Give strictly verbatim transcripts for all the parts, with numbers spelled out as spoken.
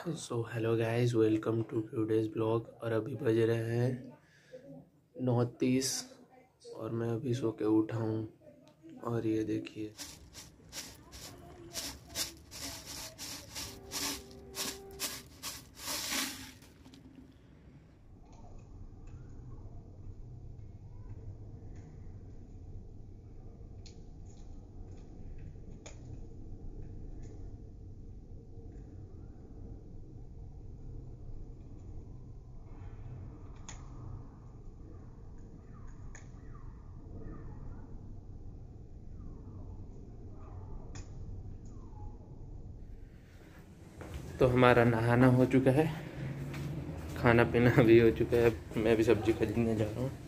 So hello guys, welcome to today's blog. और अभी बज रहे हैं नौ तीस और मैं अभी सो के उठा हूँ। और ये देखिए, तो हमारा नहाना हो चुका है, खाना पीना भी हो चुका है। मैं भी सब्जी खरीदने जा रहा हूँ।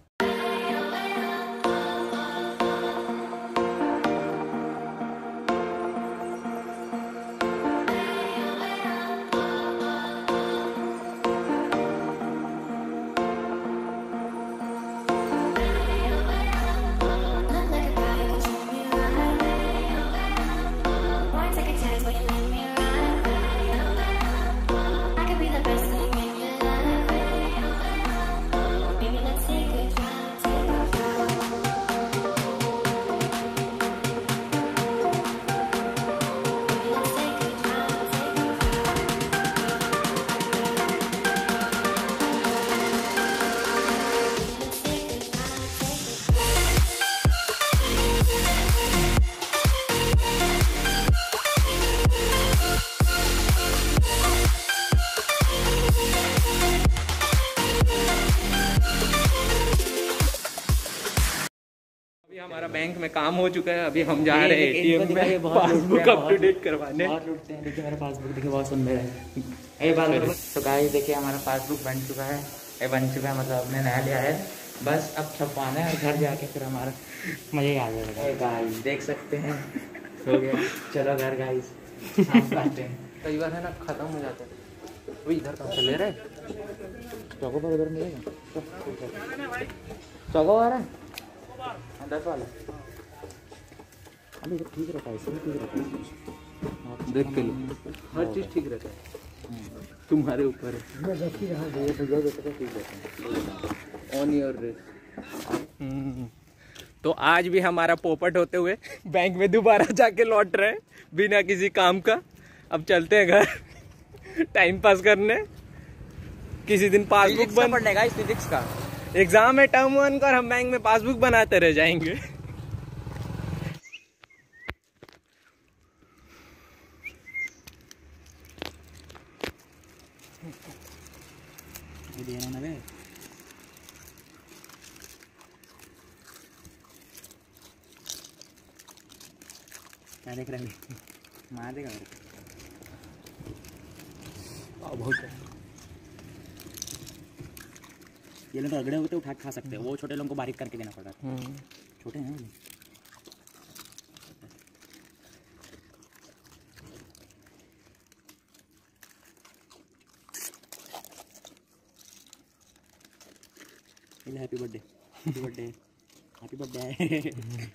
हमारा बैंक में काम हो चुका है। अभी हम जा रहे हैं एटीएम में पासबुक अपडेट करवाने। बहुत लूटते हैं। देखिए मेरा पासबुक देखिए, बहुत सुंदर है। ये बात तो गाइस देखिए, हमारा पासबुक बन चुका है। ये बन चुका है मतलब हमने नया लिया है। बस अब छपवाना है और घर जाके फिर हमारा मजा ही आ जाएगा। गाइस देख सकते हैं, हो गया। चलो घर गाइस आते हैं। कई बार है ना, खत्म हो जाता है। वो इधर कहाँ से ले रहे? चौको पर उधर मिलेगा। चौको आ रहा है दस वाला। अभी तो ठीक रहता है, इसमें ठीक रहता है। देख के लो, हर चीज़ ठीक रहता है। तुम्हारे ऊपर है। On your race. तो आज भी हमारा पोपट होते हुए बैंक में दोबारा जाके लौट रहे हैं बिना किसी काम का। अब चलते हैं घर टाइम पास करने। किसी दिन पासबुक बन पढ़ने का, फिजिक्स का एग्जाम है टर्म वन का, और हम बैंक में पासबुक बनाते रह जाएंगे। क्या देख रहे हैं? मार देगा बहुत ये लोग अगड़े होते उठा खा सकते हैं, वो छोटे लोगों को बारीक करके देना पड़ता है। छोटे हैं वो। Happy birthday, happy birthday, happy birthday.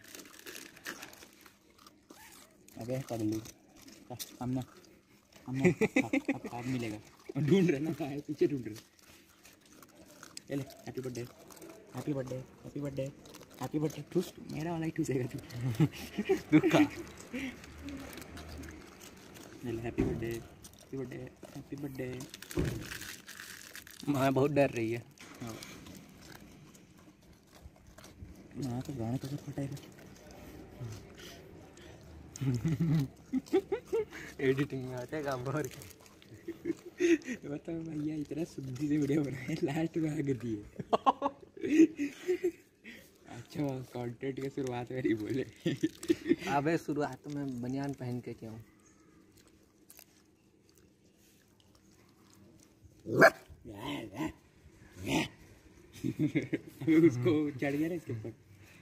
अबे पगलू, हमने हमने अब खाद मिलेगा। ढूंढ रहे ना, कहाँ है? पीछे ढूंढ रहे। ले happy birthday, happy birthday, happy birthday, happy birthday. ठूस मेरा वाला ही ठूसेगा तू। दुखा। ले happy birthday, happy birthday, happy birthday. माँ बहुत डर रही है। माँ तो गाना कैसे फटेगा? एडिटिंग में आते काम भर के। बताओ भैया, इतना शुद्धि से वीडियो बनाए, लास्ट में आगे दिए। अच्छा कंटेंट की शुरुआत में ही बोले। अबे शुरुआत में बनियान पहन के क्यों? उसको चढ़ गया ना इसके ऊपर।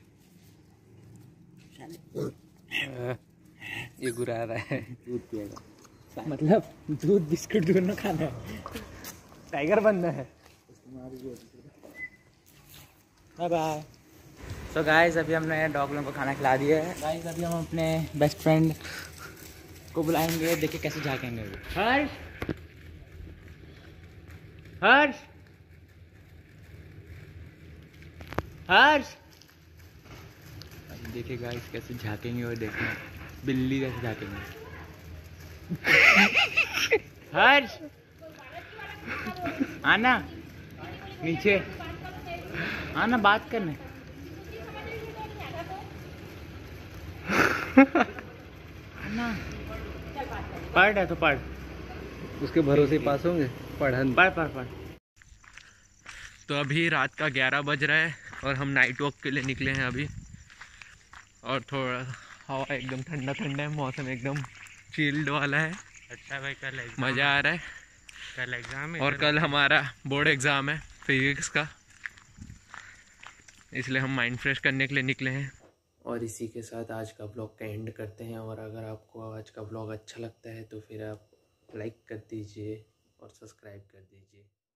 ये गुरा रहा है। दूध पिएगा, मतलब दूध बिस्कुट दोनों खाना है। टाइगर बनना है। Bye bye. सो गाइस अभी हमने डॉग लोगों को खाना खिला दिया है। गाइस अभी हम अपने बेस्ट फ्रेंड को बुलाएंगे, देखिए कैसे झाकेंगे वो। हर्ष हर्ष हर्ष देखिए गाइस कैसे झाकेंगे और देखना बिल्ली जैसे झाकेंगे। हर्ष आना नीचे, आना बात करने। आना पढ़ रहा तो पढ़, उसके भरोसे पास होंगे। पढ़न पढ़ पढ़ पढ़। तो अभी रात का ग्यारह बज रहा है और हम नाइट वॉक के लिए निकले हैं अभी। और थोड़ा हवा एकदम ठंडा ठंडा है, मौसम एकदम चिल्ड वाला है। अच्छा भाई कल मज़ा आ रहा है। कल एग्जाम है और कल हमारा बोर्ड एग्ज़ाम है फिजिक्स का, इसलिए हम माइंड फ्रेश करने के लिए निकले हैं। और इसी के साथ आज का ब्लॉग का एंड करते हैं। और अगर आपको आज का ब्लॉग अच्छा लगता है तो फिर आप लाइक कर दीजिए और सब्सक्राइब कर दीजिए।